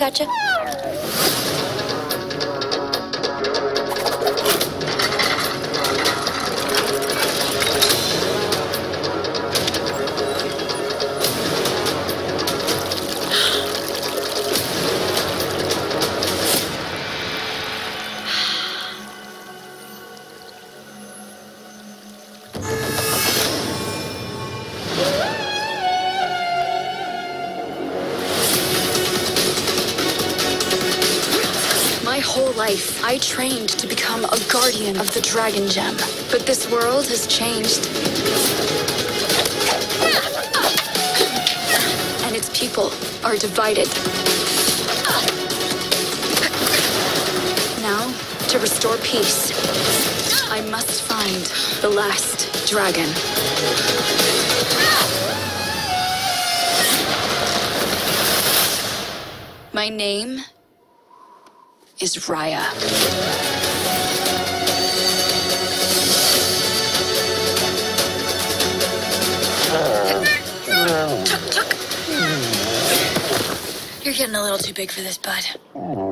Vecho? Life, I trained to become a guardian of the Dragon Gem, but this world has changed. And its people are divided. Now, to restore peace, I must find the last dragon. My name is Raya. You're getting a little too big for this, bud.